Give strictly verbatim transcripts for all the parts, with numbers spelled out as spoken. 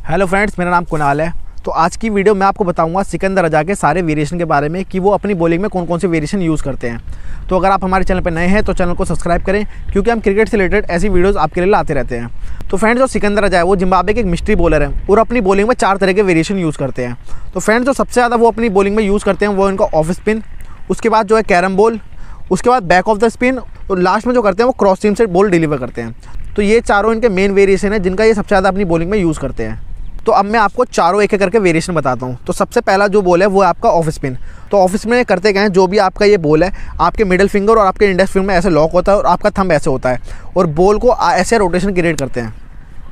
Hello friends, मेरा नाम कुणाल है। तो आज की वीडियो में आपको बताऊंगा सिकंदर रजा के सारे वेरिएशन के बारे में कि वो अपनी बॉलिंग में कौन कौन से वेरिएशन यूज़ करते हैं। तो अगर आप हमारे चैनल पर नए हैं तो चैनल को सब्सक्राइब करें, क्योंकि हम क्रिकेट से रिलेटेड ऐसी वीडियोस आपके लिए लाते रहते हैं। तो फ्रेंड्स, जो सिकंदर रजा है वो जिम्बाब्वे के एक मिस्ट्री बॉलर है और अपनी बॉलिंग में चार तरह के वेरिएशन यूज़ करते हैं। तो फ्रेंड्स, जो सबसे ज़्यादा वो अपनी बॉलिंग में यूज़ करते हैं वो इनका ऑफ स्पिन, उसके बाद जो है कैरम बॉल, उसके बाद बैक ऑफ द स्पिन और लास्ट में जो करते हैं वो क्रॉस सीम से बॉल डिलीवर करते हैं। तो ये चारों इनके मेन वेरिएशन है जिनका ये सबसे ज़्यादा अपनी बॉलिंग में यूज़ करते हैं। तो अब मैं आपको चारों एक एक करके वेरिएशन बताता हूँ। तो सबसे पहला जो बॉल है वो है आपका ऑफ स्पिन। तो ऑफ स्पिन में करते क्या है, जो भी आपका ये बॉल है आपके मिडिल फिंगर और आपके इंडेक्स फिंगर में ऐसे लॉक होता है और आपका थंब ऐसे होता है और बॉल को ऐसे रोटेशन क्रिएट करते हैं।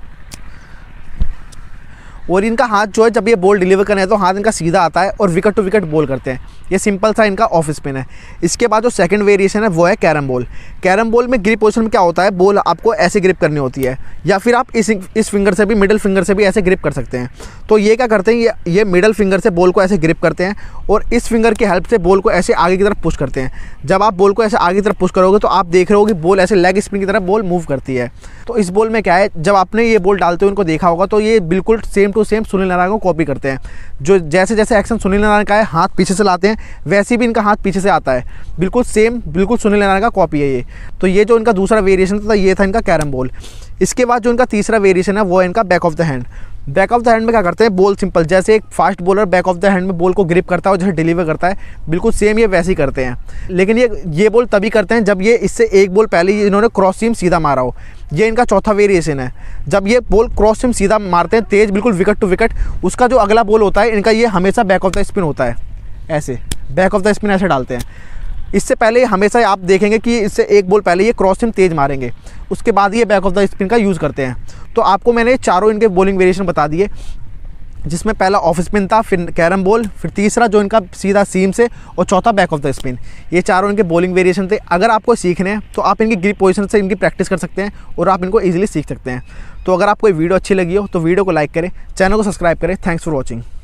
और इनका हाथ जो है जब ये बॉल डिलीवर करना है तो हाथ इनका सीधा आता है और विकेट टू विकेट बॉल करते हैं। ये सिंपल सा इनका ऑफ स्पिन है। इसके बाद जो सेकंड वेरिएशन है वो है कैरम बॉल। कैरम बॉल में ग्रिप पोजीशन में क्या होता है, बॉल आपको ऐसे ग्रिप करनी होती है या फिर आप इस इस फिंगर से भी, मिडिल फिंगर से भी ऐसे ग्रिप कर सकते हैं। तो ये क्या करते हैं, ये ये मिडिल फिंगर से बॉल को ऐसे ग्रिप करते हैं और इस फिंगर की हेल्प से बॉल को ऐसे आगे की तरफ पुश करते हैं। जब आप बॉल को ऐसे आगे की तरफ पुश करोगे तो आप देख रहे हो कि बॉल ऐसे लेग स्पिन की तरफ बॉल मूव करती है। तो इस बॉल में क्या है, जब आपने ये बॉल डालते हुए उनको देखा होगा तो ये बिल्कुल same to same Sunil Narayan को कॉपी करते हैं। जो जैसे जैसे एक्शन सुनील नारायण का है, हाथ पीछे से लाते हैं, वैसे भी इनका हाथ पीछे से आता है। बिल्कुल सेम, बिल्कुल सुनील नारायण का कॉपी है ये। तो ये जो इनका दूसरा वेरिएशन था ये था इनका कैरम बॉल। इसके बाद जो इनका तीसरा वेरिएशन है वो है इनका back of the hand. Back of the hand में क्या करते हैं, बॉल सिंपल जैसे एक fast bowler back of the hand में बॉल को ग्रिप करता है और जैसे डिलीवर करता है, बिल्कुल सेम ये वैसे ही करते हैं। लेकिन ये ये बॉल तभी करते हैं जब ये इससे एक बॉल पहले इन्होंने क्रॉस सीम सीधा मारा हो। ये इनका चौथा वेरिएशन है। जब ये बॉल क्रॉस सीम सीधा मारते हैं तेज, बिल्कुल विकेट टू विकेट, उसका जो अगला बॉल होता है इनका ये हमेशा बैक ऑफ द स्पिन होता है। ऐसे बैक ऑफ द स्पिन ऐसे डालते हैं। इससे पहले हमेशा आप देखेंगे कि इससे एक बॉल पहले ये क्रॉस सीम तेज मारेंगे, उसके बाद ये बैक ऑफ द स्पिन का यूज़ करते हैं। तो आपको मैंने चारों इनके बॉलिंग वेरिएशन बता दिए, जिसमें पहला ऑफ स्पिन था, फिर कैरम बॉल, फिर तीसरा जो इनका सीधा सीम से और चौथा बैक ऑफ द स्पिन। ये चारों इनके बॉलिंग वेरिएशन थे। अगर आपको सीखने हैं तो आप इनकी ग्रिप पोजीशन से इनकी प्रैक्टिस कर सकते हैं और आप इनको इजीली सीख सकते हैं। तो अगर आपको ये वीडियो अच्छी लगी हो तो वीडियो को लाइक करें, चैनल को सब्सक्राइब करें। Thanks for watching.